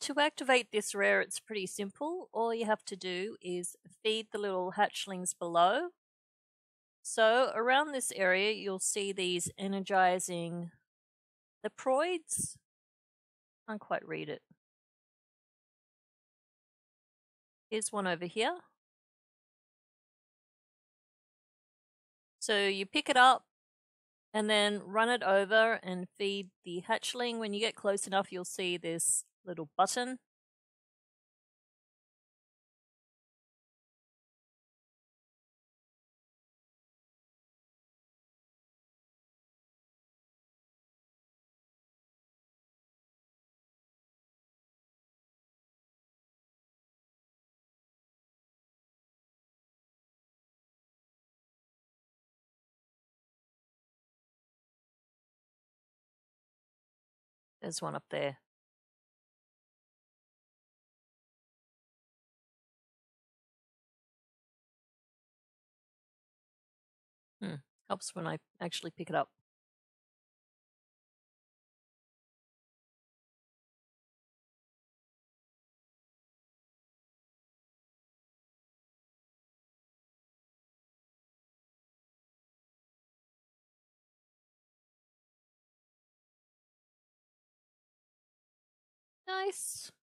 To activate this rare, it's pretty simple. All you have to do is feed the little hatchlings below. So around this area, you'll see these energizing leproids. Can't quite read it. Here's one over here. So you pick it up and then run it over and feed the hatchling. When you get close enough, you'll see this little button. There's one up there. Helps when I actually pick it up. Nice.